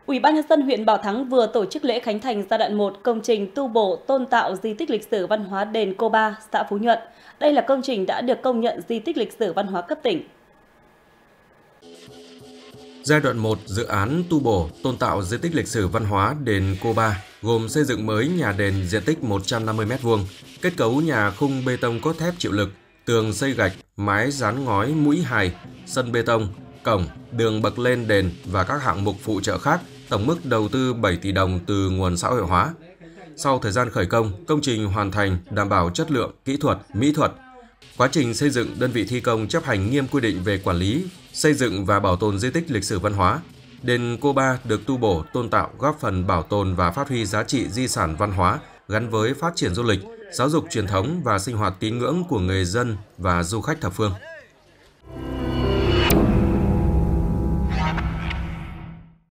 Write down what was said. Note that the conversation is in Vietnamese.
Ủy ban nhân dân huyện Bảo Thắng vừa tổ chức lễ khánh thành giai đoạn 1 công trình tu bổ tôn tạo di tích lịch sử văn hóa đền Cô Ba, xã Phú Nhuận. Đây là công trình đã được công nhận di tích lịch sử văn hóa cấp tỉnh. Giai đoạn 1 dự án tu bổ tôn tạo di tích lịch sử văn hóa đền Cô Ba gồm xây dựng mới nhà đền diện tích 150 m², kết cấu nhà khung bê tông cốt thép chịu lực, tường xây gạch, mái dán ngói mũi hài, sân bê tông, cổng, đường bậc lên đền và các hạng mục phụ trợ khác, tổng mức đầu tư 7 tỷ đồng từ nguồn xã hội hóa. Sau thời gian khởi công trình hoàn thành đảm bảo chất lượng, kỹ thuật, mỹ thuật. Quá trình xây dựng, đơn vị thi công chấp hành nghiêm quy định về quản lý, xây dựng và bảo tồn di tích lịch sử văn hóa. Đền Cô Ba được tu bổ, tôn tạo góp phần bảo tồn và phát huy giá trị di sản văn hóa gắn với phát triển du lịch, giáo dục truyền thống và sinh hoạt tín ngưỡng của người dân và du khách thập phương.